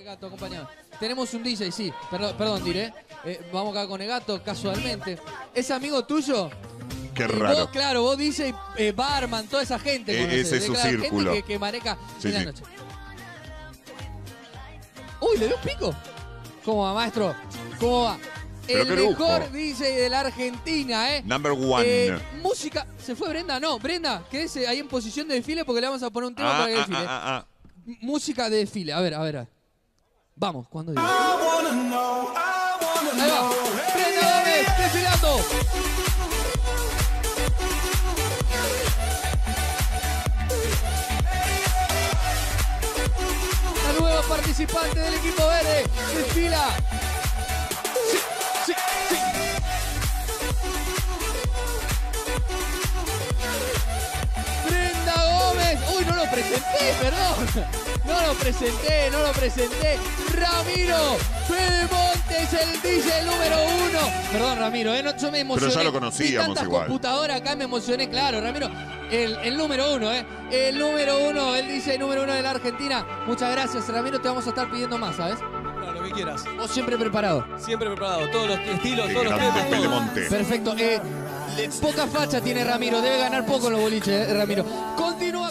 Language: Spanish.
Gato, acompáñame. Tenemos un DJ, sí. Perdón, diré. Vamos acá con el Gato, casualmente. ¿Es amigo tuyo? Qué raro. Vos, claro, vos DJ, barman, toda esa gente. Ese es su círculo. Gente que maneja Sí, en la sí. noche. Uy, ¿le dio un pico? ¿Cómo va, maestro? ¿Cómo va? Pero El qué lujo. mejor DJ de la Argentina, ¿eh? Number one. Música. ¿Se fue Brenda? No, Brenda, quédese ahí en posición de desfile porque le vamos a poner un tema para que desfile. Música de desfile. A ver. Vamos, cuando diga. Ahí va. Brenda Gómez, desfilando. La nueva participante del equipo verde desfila. Sí. Brenda Gómez. Uy, no lo presenté, perdón. No lo presenté. Ramiro Pedemonte es el DJ número 1. Perdón, Ramiro, yo me emocioné. Pero ya lo conocíamos tantas igual. computadoras acá me emocioné, claro, Ramiro. El número 1, El número 1, el DJ número 1 de la Argentina. Muchas gracias, Ramiro. Te vamos a estar pidiendo más, ¿sabes? Lo que quieras. Vos siempre preparado. Siempre preparado. Todos los estilos, Qué todos los grande tiempos. Pedemonte. Perfecto. Poca facha tiene Ramiro. Debe ganar poco en los boliches, Ramiro. Continúa.